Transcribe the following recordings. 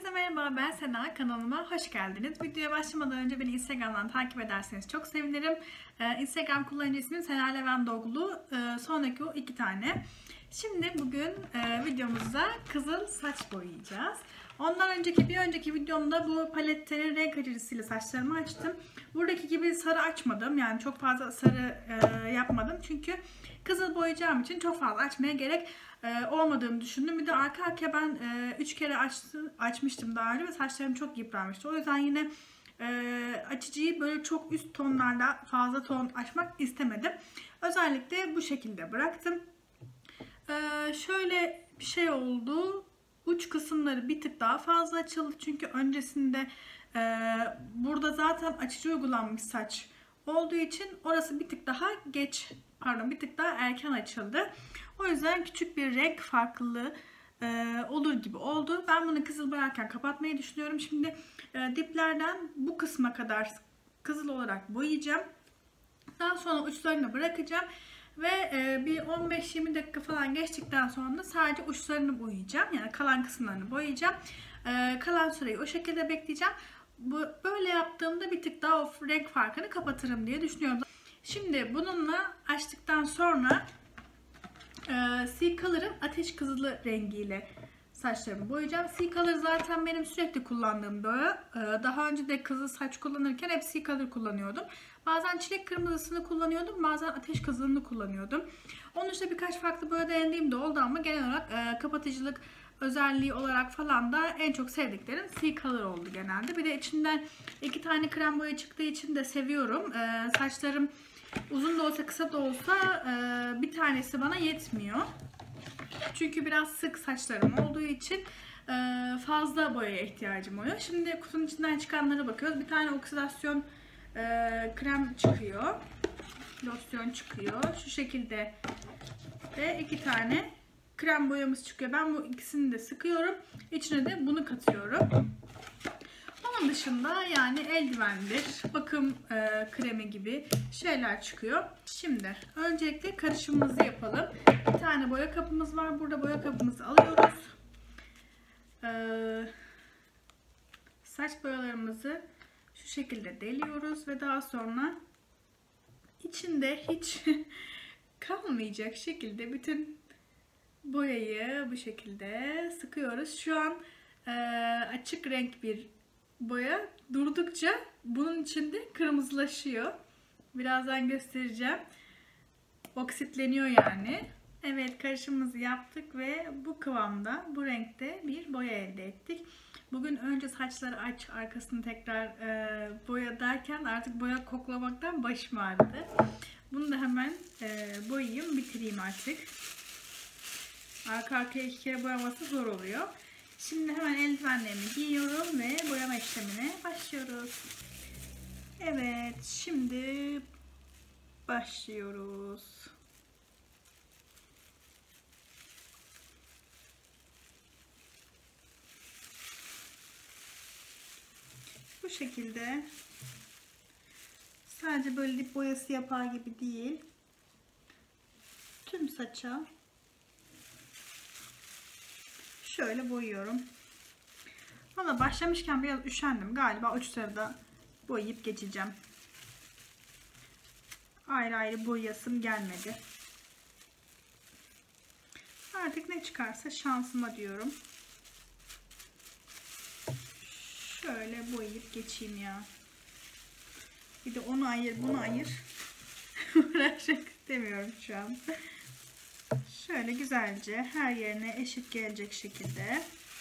Herkese merhaba, ben Sena. Kanalıma hoş geldiniz. Videoya başlamadan önce beni Instagram'dan takip ederseniz çok sevinirim. Instagram kullanıcı ismim Sena Levendoglu. Sonraki o 2 tane. Şimdi bugün videomuzda kızıl saç boyayacağız. Ondan önceki bir önceki videomda bu paletlerin renk açıcısıyla saçlarımı açtım. Buradaki gibi sarı açmadım. Yani çok fazla sarı yapmadım. Çünkü kızıl boyayacağım için çok fazla açmaya gerek olmadığını düşündüm. Bir de arka arkaya ben 3 kere açmıştım daha önce ve saçlarım çok yıpranmıştı. O yüzden yine açıcıyı böyle çok üst tonlarda fazla ton açmak istemedim. Özellikle bu şekilde bıraktım. Şöyle bir şey oldu. Uç kısımları bir tık daha fazla açıldı. Çünkü öncesinde burada zaten açıcı uygulanmış saç olduğu için orası bir tık daha geç, bir tık daha erken açıldı. O yüzden küçük bir renk farklılığı olur gibi oldu. Ben bunu kızıl boyarken kapatmayı düşünüyorum. Şimdi diplerden bu kısma kadar kızıl olarak boyayacağım. Daha sonra uçlarını bırakacağım. Ve bir 15-20 dakika falan geçtikten sonra sadece uçlarını boyayacağım. Yani kalan kısımlarını boyayacağım. Kalan süreyi o şekilde bekleyeceğim. Böyle yaptığımda bir tık daha o renk farkını kapatırım diye düşünüyorum. Şimdi bununla açtıktan sonra C-Color'ın ateş kızılı rengiyle saçlarımı boyayacağım. C-Color zaten benim sürekli kullandığım boya. Daha önce de kızıl saç kullanırken hep C-Color kullanıyordum. Bazen çilek kırmızısını kullanıyordum, bazen ateş kızılını kullanıyordum. Onun dışında birkaç farklı boya denediğim de oldu ama genel olarak kapatıcılık özelliği olarak falan da en çok sevdiklerim C-Color oldu genelde. Bir de içinden 2 tane krem boya çıktığı için de seviyorum. Saçlarım uzun da olsa kısa da olsa bir tanesi bana yetmiyor. Çünkü biraz sık saçlarım olduğu için fazla boyaya ihtiyacım oluyor. Şimdi kutunun içinden çıkanlara bakıyoruz. Bir tane oksidasyon krem çıkıyor. Losyon çıkıyor. Şu şekilde ve 2 tane krem boyamız çıkıyor. Ben bu ikisini de sıkıyorum. İçine de bunu katıyorum. Onun dışında yani eldivendir, bakım kremi gibi şeyler çıkıyor. Şimdi öncelikle karışımımızı yapalım. Bir tane boya kabımız var. Burada boya kabımızı alıyoruz. Saç boyalarımızı şu şekilde deliyoruz ve daha sonra içinde hiç kalmayacak şekilde bütün boyayı bu şekilde sıkıyoruz. Şu an açık renk bir boya durdukça bunun içinde kırmızılaşıyor. Birazdan göstereceğim. Oksitleniyor yani. Evet, karışımımızı yaptık ve bu kıvamda, bu renkte bir boya elde ettik. Bugün önce saçları aç, arkasını tekrar boya derken artık boya koklamaktan başım ağrıdı. Bunu da hemen boyayayım, bitireyim artık. Arka arkaya 2 kere boyaması zor oluyor. Şimdi hemen eldivenlerimi giyiyorum ve boyama işlemine başlıyoruz. Evet, şimdi başlıyoruz. Bu şekilde sadece böyle dip boyası yapar gibi değil. Tüm saça şöyle boyuyorum. Valla başlamışken biraz üşendim. Galiba uçları da boyayıp geçeceğim. Ayrı ayrı boyayasım gelmedi. Artık ne çıkarsa şansıma diyorum. Şöyle boyayıp geçeyim ya. Bir de onu ayır, bunu ayır. Uğraşmak istemiyorum şu an. Şöyle güzelce her yerine eşit gelecek şekilde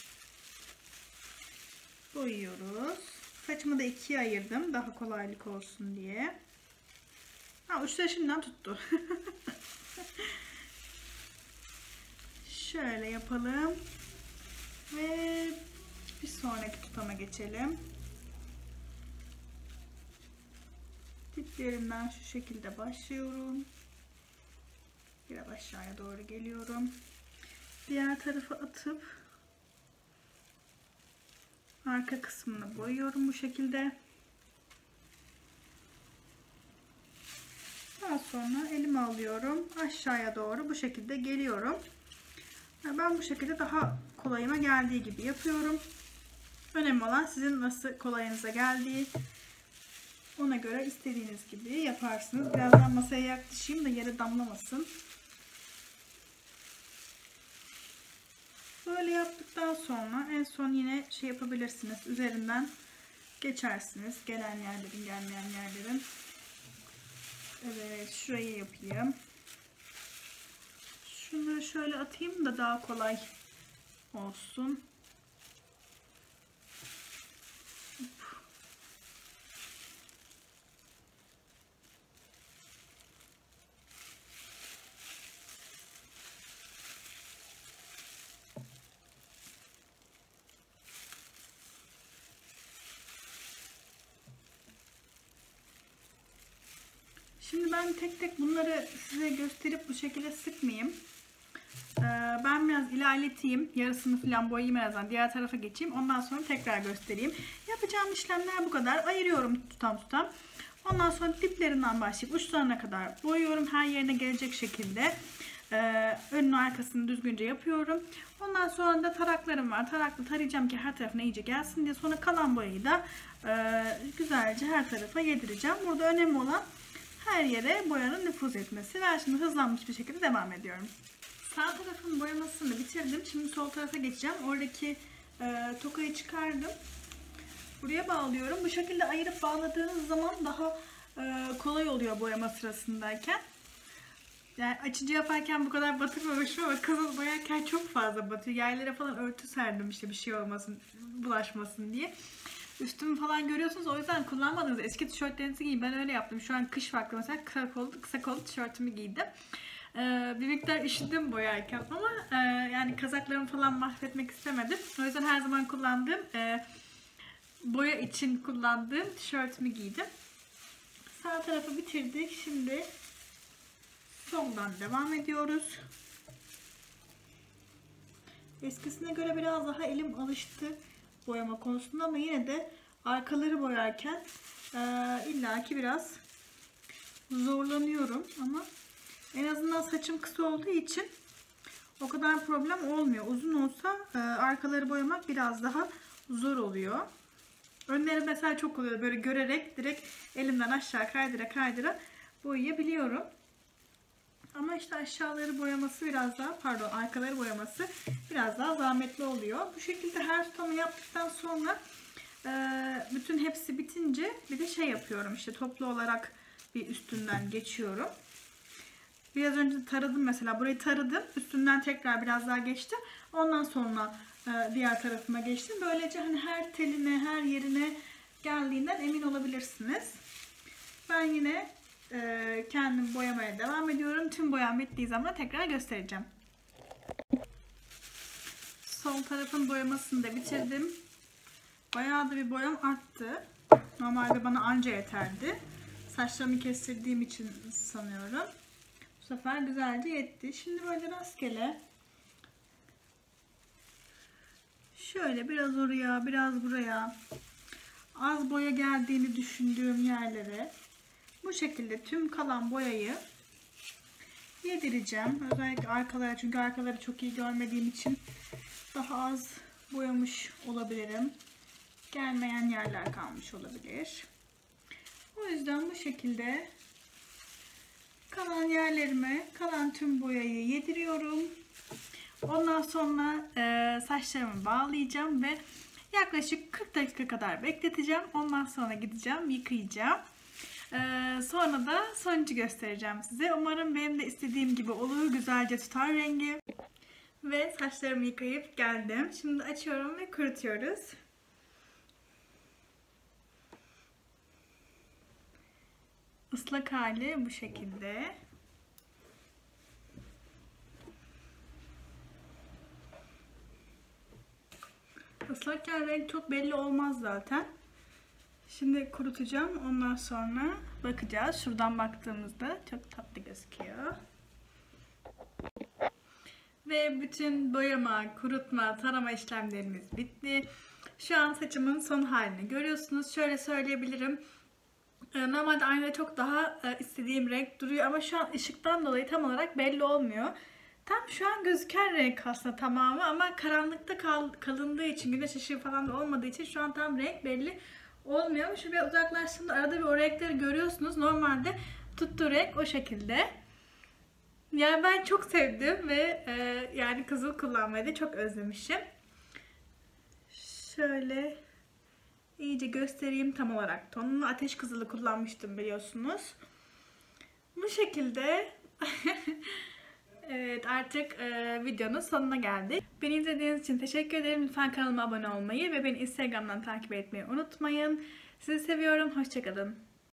boyuyoruz. Saçımı da 2'ye ayırdım. Daha kolaylık olsun diye. Uçları şimdiden tuttu. Şöyle yapalım. Ve bir sonraki tutama geçelim. Diplerinden şu şekilde başlıyorum. Biraz aşağıya doğru geliyorum. Diğer tarafa atıp arka kısmını boyuyorum bu şekilde. Daha sonra elime alıyorum. Aşağıya doğru bu şekilde geliyorum. Ben bu şekilde daha kolayıma geldiği gibi yapıyorum. Önemli olan sizin nasıl kolayınıza geldiği. Ona göre istediğiniz gibi yaparsınız. Birazdan masaya yaklaşayım da yere damlamasın. Böyle yaptıktan sonra en son yine şey yapabilirsiniz. Üzerinden geçersiniz. Gelen yerlerin, gelmeyen yerlerin. Evet, şurayı yapayım. Şunları şöyle atayım da daha kolay olsun. Şimdi ben tek tek bunları size gösterip bu şekilde sıkmayayım. Ben biraz ilerleteyim. Yarısını falan boyayayım en azından. Diğer tarafa geçeyim. Ondan sonra tekrar göstereyim. Yapacağım işlemler bu kadar. Ayırıyorum tutam. Ondan sonra diplerinden başlayıp uçlarına kadar boyuyorum. Her yerine gelecek şekilde. Önünü arkasını düzgünce yapıyorum. Ondan sonra da taraklarım var. Tarakla tarayacağım ki her tarafına iyice gelsin diye. Sonra kalan boyayı da güzelce her tarafa yedireceğim. Burada önemli olan her yere boyanın nüfuz etmesi. Ben şimdi hızlanmış bir şekilde devam ediyorum. Sağ tarafın boyamasını bitirdim. Şimdi sol tarafa geçeceğim. Oradaki tokayı çıkardım. Buraya bağlıyorum. Bu şekilde ayırıp bağladığınız zaman daha kolay oluyor boyama sırasındayken. Yani açıcı yaparken bu kadar batırmamışım ama kızıl boyarken çok fazla batıyor. Yerlere falan örtü serdim işte bir şey olmasın, bulaşmasın diye. Üstümü falan görüyorsunuz. O yüzden kullanmadığınız eski tişörtlerinizi giyin. Ben öyle yaptım. Şu an kış vakti mesela kısa kollu tişörtümü giydim. Bir miktar üşüdüm boyarken ama yani kazaklarımı falan mahvetmek istemedim. O yüzden her zaman kullandığım boya için kullandığım tişörtümü giydim. Sağ tarafı bitirdik. Şimdi soldan devam ediyoruz. Eskisine göre biraz daha elim alıştı boyama konusunda ama yine de arkaları boyarken illaki biraz zorlanıyorum ama en azından saçım kısa olduğu için o kadar problem olmuyor. Uzun olsa arkaları boyamak biraz daha zor oluyor. Önleri mesela çok oluyor. Böyle görerek direkt elimden aşağı kaydıra boyayabiliyorum. Ama işte aşağıları boyaması biraz daha, pardon arkaları boyaması biraz daha zahmetli oluyor. Bu şekilde her tutamı yaptıktan sonra bütün hepsi bitince bir de şey yapıyorum. İşte toplu olarak bir üstünden geçiyorum. Biraz önce taradım mesela. Burayı taradım. Üstünden tekrar biraz daha geçtim. Ondan sonra diğer tarafıma geçtim. Böylece hani her teline, her yerine geldiğinden emin olabilirsiniz. Ben yine kendim boyamaya devam ediyorum. Tüm boyam bittiği zaman tekrar göstereceğim. Sol tarafın boyamasını da bitirdim. Bayağı da bir boyam arttı. Normalde bana anca yeterdi. Saçlarımı kestirdiğim için sanıyorum. Bu sefer güzelce yetti. Şimdi böyle rastgele şöyle biraz oraya, biraz buraya az boya geldiğini düşündüğüm yerlere bu şekilde tüm kalan boyayı yedireceğim. Özellikle arkalara, çünkü arkaları çok iyi görmediğim için daha az boyamış olabilirim. Gelmeyen yerler kalmış olabilir. O yüzden bu şekilde kalan yerlerime kalan tüm boyayı yediriyorum. Ondan sonra saçlarımı bağlayacağım ve yaklaşık 40 dakika kadar bekleteceğim. Ondan sonra gideceğim, yıkayacağım. Sonra da sonucu göstereceğim size. Umarım benim de istediğim gibi olur. Güzelce tutar rengi. Ve saçlarımı yıkayıp geldim. Şimdi açıyorum ve kurutuyoruz. Islak hali bu şekilde. Islakken renk çok belli olmaz zaten. Şimdi kurutacağım. Ondan sonra bakacağız. Şuradan baktığımızda çok tatlı gözüküyor. Ve bütün boyama, kurutma, tarama işlemlerimiz bitti. Şu an saçımın son halini görüyorsunuz. Şöyle söyleyebilirim. Normalde aynada çok daha istediğim renk duruyor ama şu an ışıktan dolayı tam olarak belli olmuyor. Tam şu an gözüken renk aslında tamamı ama karanlıkta kalındığı için, güneş ışığı falan da olmadığı için şu an tam renk belli olmuyor. Şu bir uzaklaştığında arada bir o renkleri görüyorsunuz. Normalde tuttuğu renk o şekilde. Yani ben çok sevdim ve yani kızıl kullanmayı da çok özlemişim. Şöyle iyice göstereyim tam olarak tonunu. Ateş kızılı kullanmıştım biliyorsunuz. Bu şekilde evet, artık videonun sonuna geldik. Beni izlediğiniz için teşekkür ederim. Lütfen kanalıma abone olmayı ve beni Instagram'dan takip etmeyi unutmayın. Sizi seviyorum. Hoşça kalın.